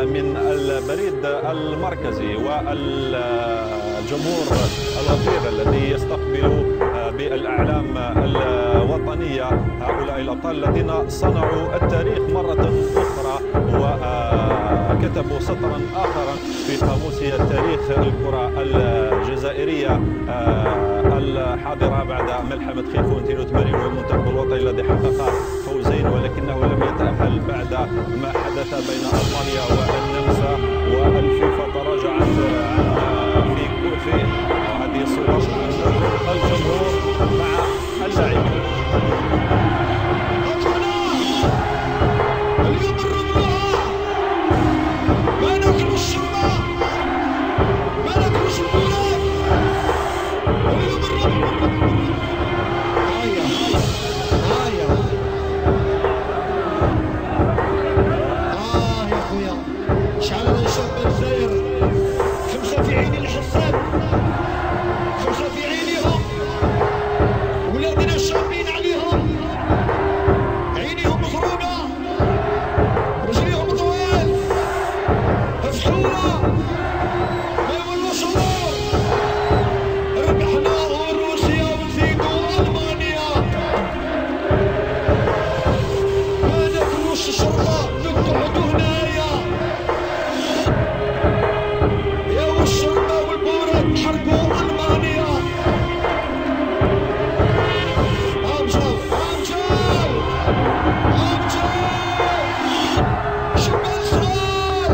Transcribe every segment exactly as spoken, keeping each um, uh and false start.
من البريد المركزي والجمهور الغفير الذي يستقبل بالأعلام الوطنية هؤلاء الأبطال الذين صنعوا التاريخ مرة أخرى وكتبوا سطرا آخرا في قاموس تاريخ الكرة الجزائرية الحاضرة بعد ملحمة خيفون اثنين وثمانين والمنتخب الوطني الذي حقق فوزين ولكنه لم يتأهل بعد ما حدث بين ألمانيا والنمسا، والفيفا تراجعت عن في في هذه الصور الجمهور مع اللاعبين. اليوم الرملة ما ناكلوا الشربة ما ناكلوش البلاد. اليوم الرملة هايا هايا اه يا خويا شعل الشاب الجزائر خمسة في عين الحساب خمسة في عينيهم ولادنا الشابين عليهم عينيهم مخروبة رجليهم طوال مفتولة ما يولوش امور. ربحنا روسيا ونزيدو المانيا ما ناكلوش الشرطة نقعدو هنايا يا والشرطة والبورة تحرقو المانيا. امجاو امجاو امجاو شمال صغار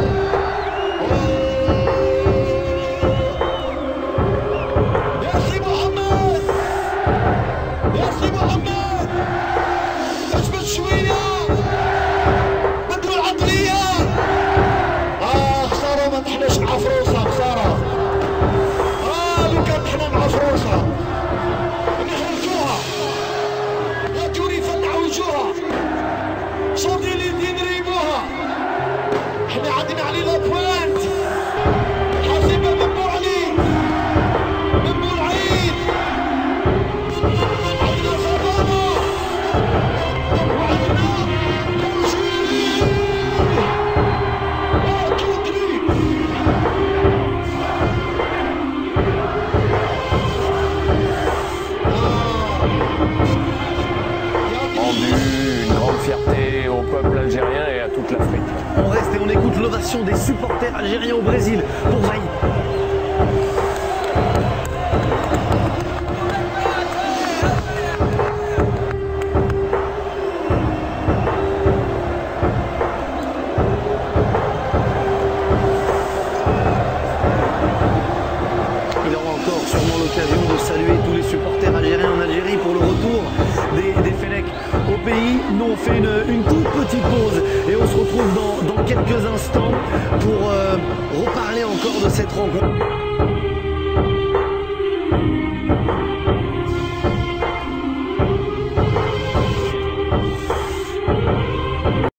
يا سي محمد يا سي محمد اجبد شوية بدروا العقلية. اه خسارة ما نحناش مع فروسة خسارة. اه لو كان نحنا مع فروسة نحرجوها يا توري فنعوجوها صوتي اللي نريبوها. احنا عندنا علي لابوانت حاسبة من بوعلي من بورعيد عندنا صبابة وعندنا بورجيري وكوكلي. Rendu une grande fierté au peuple algérien et à toute l'Afrique. On reste et on écoute l'ovation des supporters algériens au Brésil pour Vaï. Il aura encore sûrement l'occasion de saluer tous les supporters algériens en Algérie pour le retour des, des Fennecs au pays. Nous on fait une, une toute petite pause et on se retrouve dans, dans quelques instants pour euh, reparler encore de cette rencontre.